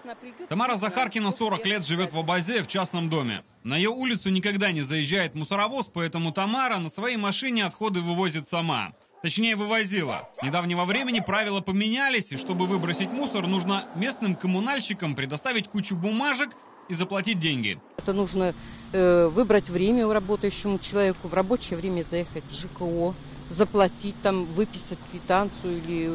Тамара Захаркина 40 лет живет в Абазе в частном доме. На ее улицу никогда не заезжает мусоровоз, поэтому Тамара на своей машине отходы вывозит сама. Точнее, вывозила. С недавнего времени правила поменялись, и чтобы выбросить мусор, нужно местным коммунальщикам предоставить кучу бумажек и заплатить деньги. Это нужно выбрать время работающему человеку, в рабочее время заехать в ЖКО, заплатить, там, выписать квитанцию или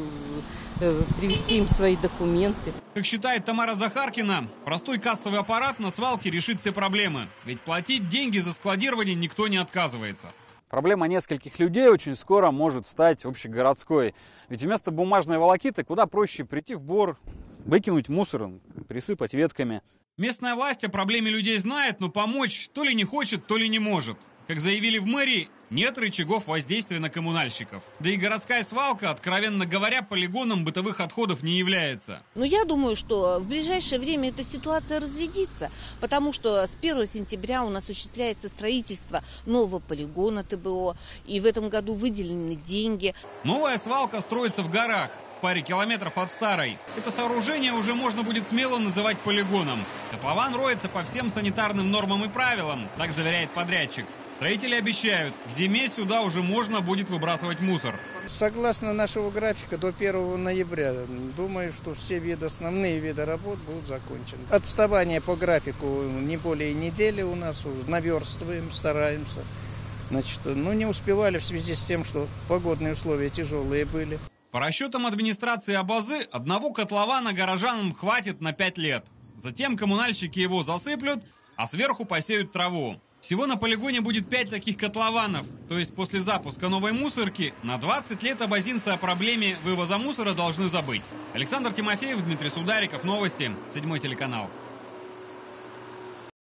привезти им свои документы. Как считает Тамара Захаркина, простой кассовый аппарат на свалке решит все проблемы. Ведь платить деньги за складирование никто не отказывается. Проблема нескольких людей очень скоро может стать общегородской. Ведь вместо бумажной волокиты куда проще прийти в Бор, выкинуть мусор, присыпать ветками. Местная власть о проблеме людей знает, но помочь то ли не хочет, то ли не может. Как заявили в мэрии, нет рычагов воздействия на коммунальщиков. Да и городская свалка, откровенно говоря, полигоном бытовых отходов не является. Но я думаю, что в ближайшее время эта ситуация разрядится, потому что с 1 сентября у нас осуществляется строительство нового полигона ТБО, и в этом году выделены деньги. Новая свалка строится в горах, в паре километров от старой. Это сооружение уже можно будет смело называть полигоном. Котлован роется по всем санитарным нормам и правилам, так заверяет подрядчик. Строители обещают, к зиме сюда уже можно будет выбрасывать мусор. Согласно нашего графика, до 1 ноября, думаю, что все основные виды работ будут закончены. Отставание по графику не более недели у нас, уже наверстываем, стараемся. Значит, не успевали в связи с тем, что погодные условия тяжелые были. По расчетам администрации Абазы, одного котлована горожанам хватит на 5 лет. Затем коммунальщики его засыплют, а сверху посеют траву. Всего на полигоне будет 5 таких котлованов, то есть после запуска новой мусорки на 20 лет абазинцы о проблеме вывоза мусора должны забыть. Александр Тимофеев, Дмитрий Судариков, новости, 7 телеканал.